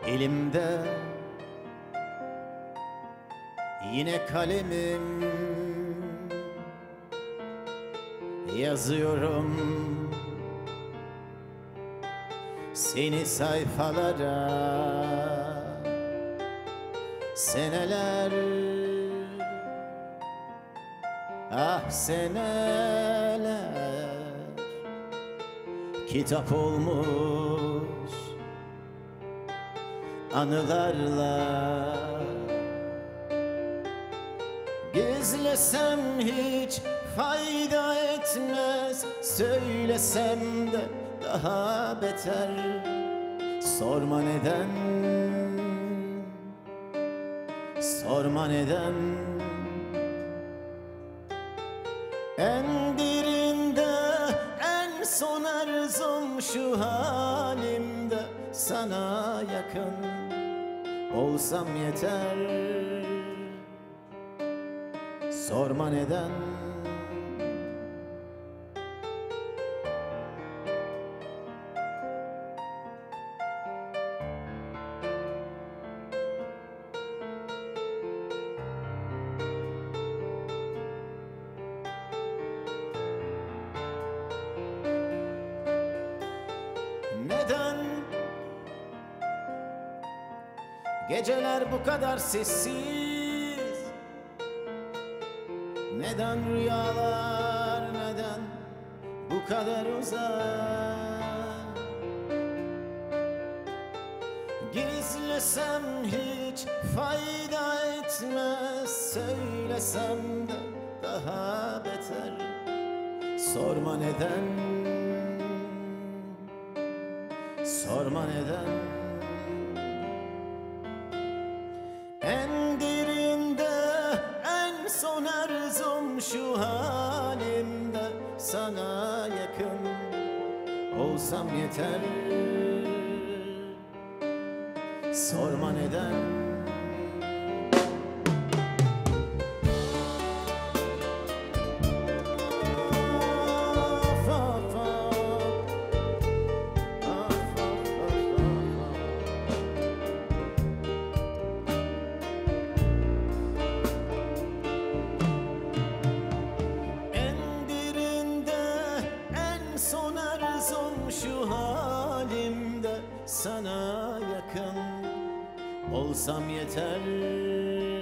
Elimde yine kalemim, yazıyorum seni sayfalara. Seneler, ah seneler kitap olmuş anılarla. Gizlesem hiç fayda etmez, söylesem de daha beter. Sorma neden, sorma neden. En derinde, en son arzum şu halimde sana yakın olsam yeter. Sorma neden. Neden geceler bu kadar sessiz? Neden rüyalar, neden bu kadar uzak? Gizlesem hiç fayda etmez, söylesem de daha beter. Sorma neden, sorma neden. En derinde, en son arzum şu halimde sana yakın olsam yeter. Sorma neden. Son arzum şu halimde sana yakın olsam yeter.